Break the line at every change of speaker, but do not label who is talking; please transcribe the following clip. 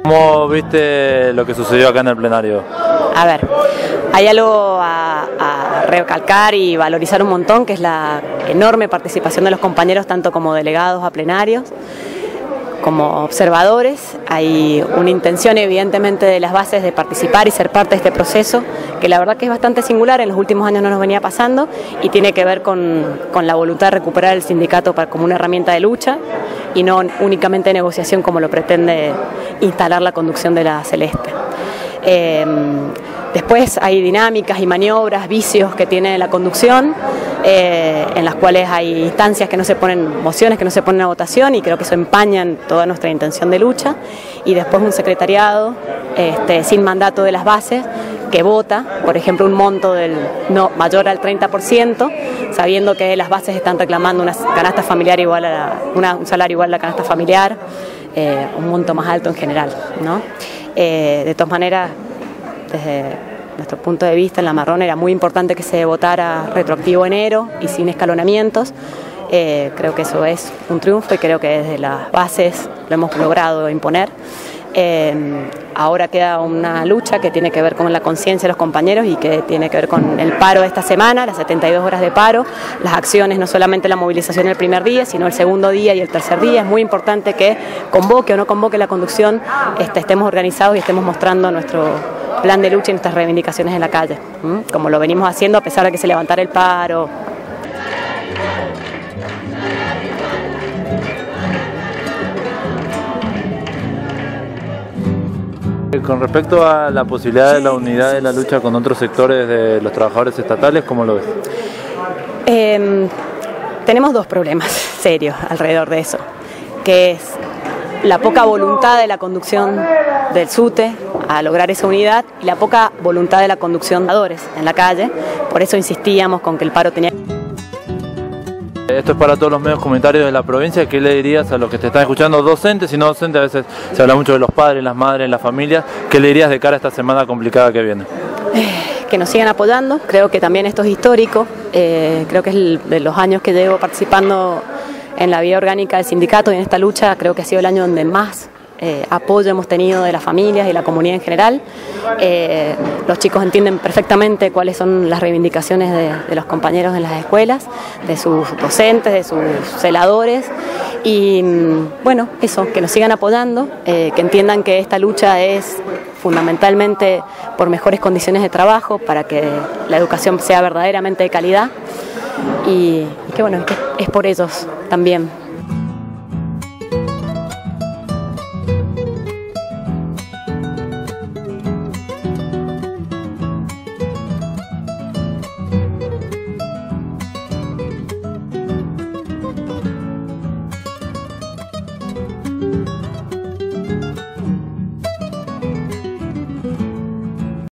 ¿Cómo viste lo que sucedió acá en el plenario?
A ver, hay algo a recalcar y valorizar un montón, que es la enorme participación de los compañeros, tanto como delegados a plenarios, como observadores. Hay una intención evidentemente de las bases de participar y ser parte de este proceso, que la verdad que es bastante singular, en los últimos años no nos venía pasando, y tiene que ver con la voluntad de recuperar el sindicato como una herramienta de lucha y no únicamente de negociación como lo pretende instalar la conducción de la Celeste. Después hay dinámicas y maniobras, vicios que tiene la conducción, en las cuales hay instancias que no se ponen, mociones que no se ponen a votación, y creo que eso empañan toda nuestra intención de lucha. Y después un secretariado sin mandato de las bases que vota, por ejemplo, un monto no mayor al 30%, sabiendo que las bases están reclamando una canasta familiar igual un salario igual a la canasta familiar, un monto más alto en general, ¿no? De todas maneras, desde nuestro punto de vista en La Marrón era muy importante que se votara retroactivo enero y sin escalonamientos. Creo que eso es un triunfo y creo que desde las bases lo hemos logrado imponer. Ahora queda una lucha que tiene que ver con la conciencia de los compañeros y que tiene que ver con el paro de esta semana, las 72 horas de paro, las acciones, no solamente la movilización el primer día, sino el segundo día y el tercer día. Es muy importante que convoque o no convoque la conducción, estemos organizados y estemos mostrando nuestro plan de lucha y nuestras reivindicaciones en la calle, como lo venimos haciendo a pesar de que se levantara el paro.
Con respecto a la posibilidad de la unidad de la lucha con otros sectores de los trabajadores estatales, ¿cómo lo ves?
Tenemos dos problemas serios alrededor de eso, que es la poca voluntad de la conducción del SUTE a lograr esa unidad y la poca voluntad de la conducción de los trabajadores en la calle. Por eso insistíamos con que el paro tenía...
Esto es para todos los medios comunitarios de la provincia. ¿Qué le dirías a los que te están escuchando, docentes y no docentes? A veces se habla mucho de los padres, las madres, las familias. ¿Qué le dirías de cara a esta semana complicada que viene?
Que nos sigan apoyando. Creo que también esto es histórico. Creo que es de los años que llevo participando en la vía orgánica del sindicato y en esta lucha, creo que ha sido el año donde más apoyo hemos tenido de las familias y la comunidad en general. Los chicos entienden perfectamente cuáles son las reivindicaciones de los compañeros en las escuelas, de sus docentes, de sus celadores, y bueno, eso, que nos sigan apoyando, que entiendan que esta lucha es fundamentalmente por mejores condiciones de trabajo, para que la educación sea verdaderamente de calidad, y que bueno, es por ellos también.